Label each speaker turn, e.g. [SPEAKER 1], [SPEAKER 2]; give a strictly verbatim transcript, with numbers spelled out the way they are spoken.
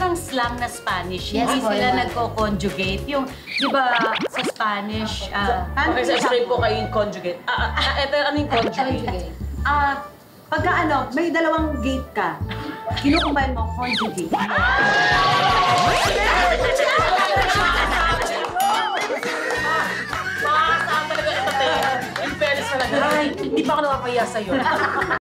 [SPEAKER 1] silang slang na Spanish.
[SPEAKER 2] Yes,
[SPEAKER 1] Hindi
[SPEAKER 2] po,
[SPEAKER 1] sila
[SPEAKER 2] naman.
[SPEAKER 1] nagko-conjugate. Yung, di ba, sa Spanish, ah,
[SPEAKER 3] Okay, so explain po kayo yung conjugate. Ah, ah, ito, ano yung conjugate?
[SPEAKER 4] Ah, pagka ano, may dalawang gate ka, kinukumbine mo, conjugate.
[SPEAKER 3] Makakasaan talaga ito, te. In fairness talaga. Ay, hindi pa ako nakakaya sa'yo.